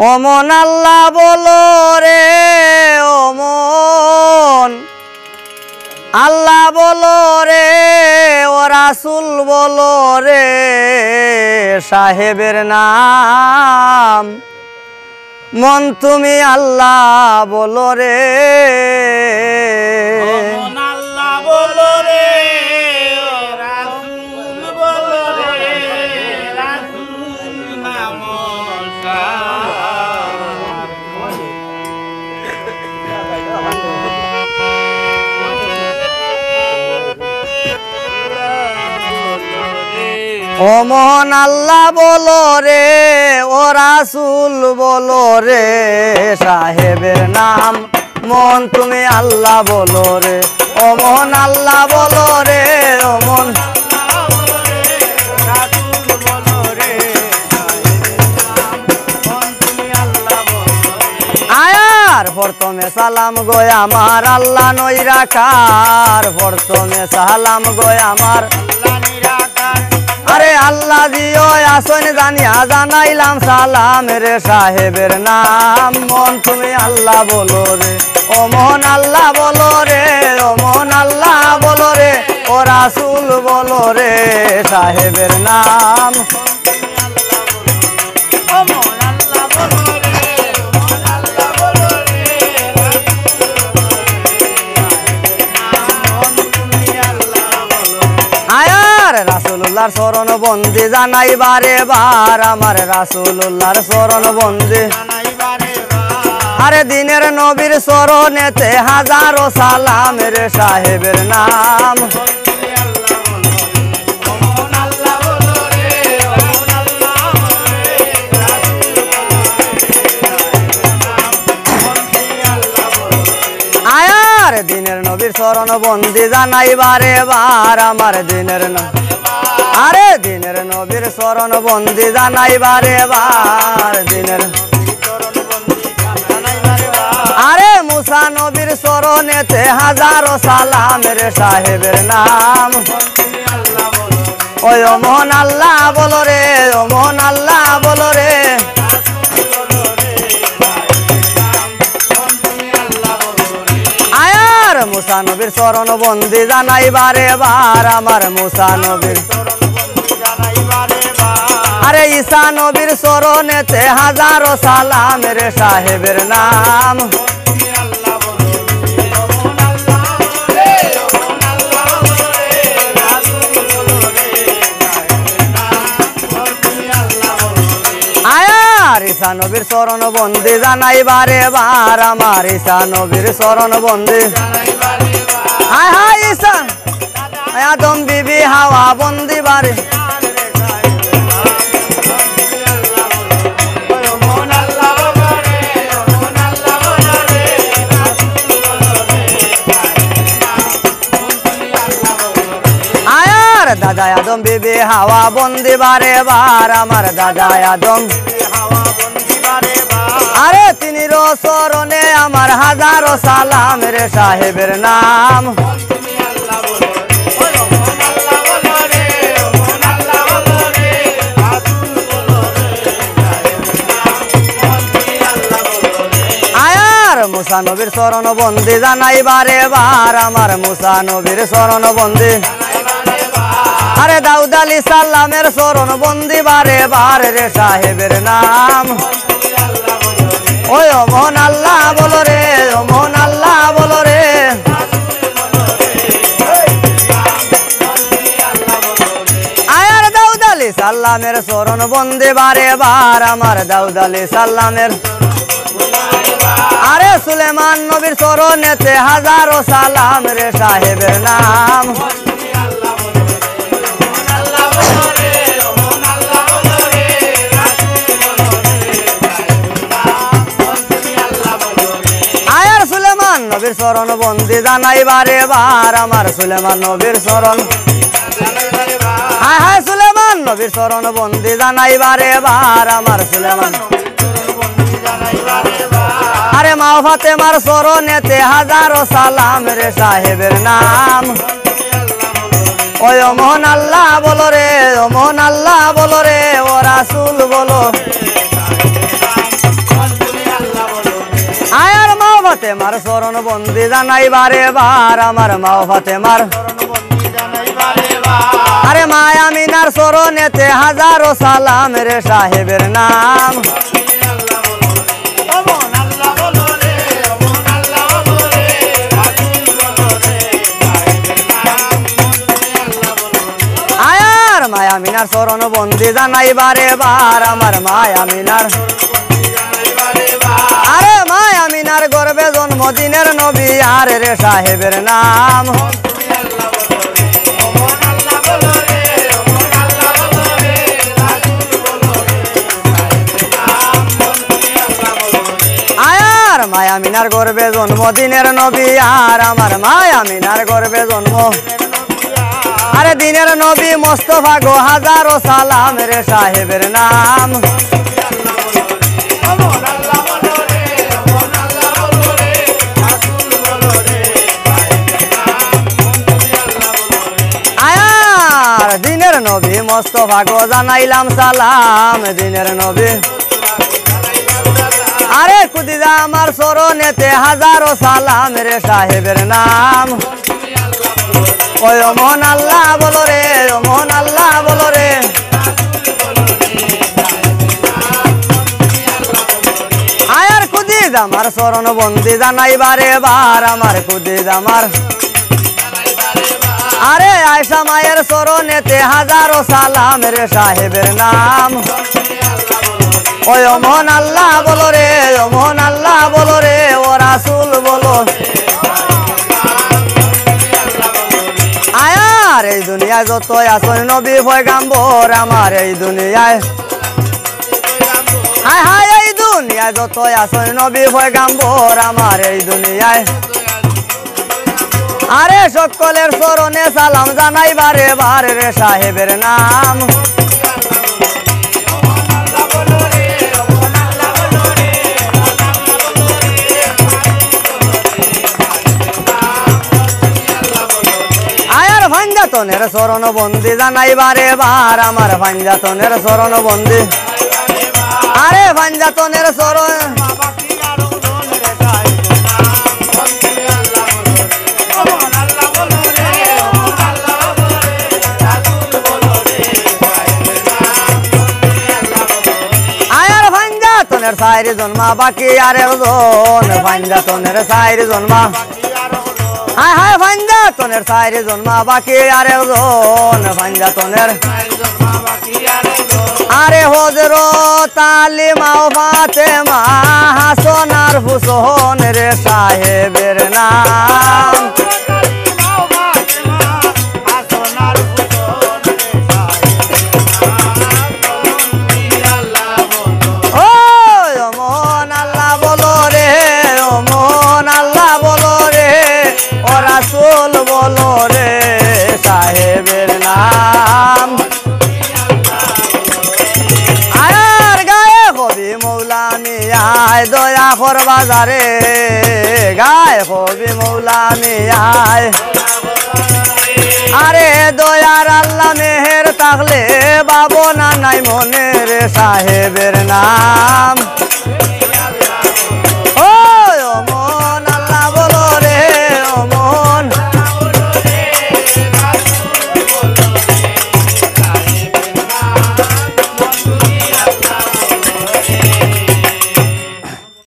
ওমন আল্লাহ বলো রে ওমন আল্লাহ বলো রে ও রাসূল বলো রে সাহেবের নাম মন তুমি আল্লাহ বলো রে ওমন আল্লাহ বলো রে ও রাসূল বলো রে রাসূল নাম ওমন আল্লাহ বলো রে ও রাসূল বলো রে সাহেবের নাম মন তুমি আল্লাহ বলো রে ওমন আল্লাহ বলো রে ওমন আয়ার প্রথমে সালাম গো আমার আল্লাহ নৈরাকার প্রথমে সালাম গো আমার আরে আল্লাহ দিও আসন জানিয়া জানাইলাম সালাম রে সাহেবের নাম মন তুমি আল্লাহ বলো রে ও মন আল্লাহ বলো রে ও মন আল্লাহ বলো রে ও রাসূল বলো রে সাহেবের নাম রাসূলুল্লাহর শরণ বন্দি জানাই বারে বার আমার রাসূলুল্লাহর শরণ বন্দি আরে দিনের নবীর শরণেতে হাজারো সালাম রে সাহেবের নাম আয়ার দিনের নবীর শরণ বন্দি জানাই বারে বার আমার দিনের আরে দিনের নবীর শরণ বন্দি জানাই বারে বার দিনের আরে মুসা নবীর শরণেতে হাজারো সালাম রে সাহেবের নাম ওই ওমন আল্লাহ বলো রে ওমন আল্লাহ বলো রে আয়ার মুসা নবীর শরণ বন্দি জানাই বারে বার আমার মুসা নবীর আরে ঈসা নবীর শরণেতে হাজারো সালাম রে সাহেবের নাম আয়ার ঈসা নবীর শরণ বন্দি জানাই বারে বার আমার ঈসা নবীর শরণ বন্দি হায় হায় ঈসা আদম বিবি হাওয়া বন্দি বারে দাদা আদম বিবি হাওয়া বন্দি বারে বার আমার দাদা আদম আরে তিনি শরণে আমার হাজারো সালাম রে সাহেবের নাম আয়ার মুসা নবীর শরণ বন্দি জানাই বারে বার আমার মুসা নবীর শরণ বন্দি আরে দাউদ আলী সাল্লামের শরণ বন্দি বারে বার রে সাহেবের নাম ওই ওমন আল্লাহ বলো রে ওমন আল্লাহ বলো রে আয়ার দাউদ আলী সাল্লামের শরণ বন্দি বারে বার আমার দাউদ আলী সাল্লামের আরে সুলেমান নবীর শরণেতে হাজারো সালাম রে সাহেবের নাম আয়ার সুলেমান নবীর শরণ বন্দি জানাই বারে বার আমার সুলেমান নবীর শরণ হায় হায় সুলেমান নবীর শরণ বন্দি জানাই বারে বার আমার সুলেমান আরে মা ফাতেমার শরণেতে হাজারো সালাম রে সাহেবের নাম ওই ওমন আল্লাহ বলো রে ওমন আল্লাহ বলো রে ও রাসূল বলো ফাতেমার চরণ বন্দি জানাই বারে বার আমার মা ফাতেমার আরে মা আমিনার চরণেতে হাজারো সালাম রে সাহেবের নাম আয়ার মায়া মিনার চরণ বন্দি জানাই বারে বার আমার মায়া মিনার আরে মায়া মিনার গর্বে জন্মদিনের নবী আর রে সাহেবের নাম আয়ার মায়া মিনার গর্বে জন্মদিনের নবী আর আমার মায়া মিনার গর্বে জন্ম আরে দিনের নবী মোস্তফা গো হাজারো সালাম রে সাহেবের নাম আয়ার দিনের নবী মোস্তফা গো জানাইলাম সালাম দিনের নবী আরে কুদিদা আমার চরণেতে হাজারো সালাম রে সাহেবের নাম ওই মোহন আল্লাহ বলো রে ও মোহন আল্লাহ বলো রে আয়ার কুদিদ আমার চরণ বন্দি জানাই বারে বার আমার কুদিদ আমার আরে আয়সা মায়ের চরণেতে হাজারো সালাম রে সাহেবের নাম ওই মোহন আল্লাহ বলো রে ও মোহন আল্লাহ বলো রে ও রাসূল বলো আয়ার এই দুনিয়ায় যত আসন নবী পয়গাম্বর আমার এই দুনিয়ায় হায় হায় এই দুনিয়ায় যত আসন নবী পয়গাম্বর আমার এই দুনিয়ায় আরে সকলের চরণে সালাম জানাই বারে বারে রে সাহেবের নাম আয়ার ভাঞ্জাতনের চরণ বন্দি জানাই বারে বার আমার ভাঞ্জাতনের চরণ বন্দি আরে ভাঞ্জাতনের চরণ আয়ার ভাঞ্জাতনের সাইরি জন্মা বাকি আর একজন ভাঞ্জাতনের সাইরি জন্মা হায় হায় ভাঞ্জাতনের সাইরি জন্মা বাকি আর একজন ভাঞ্জাতনের আরে হযরত আলী মাও ফাতেমা হাসান আর হুসেন রে সাহেবের নাম ও মোহন আল্লাহ বলো রে ও মোহন আল্লাহ বলো রে ও রাসূল বলো রে সাহেবের নাম আয়ার গায়ে কবি মৌলা মিয়ায় দয়া করবা যারে গায়ে কবি মৌলা মিয়ায় আরে দয়ার আল্লাহ মেহের থাকলে বাবনা নাই মনে রে সাহেবের নাম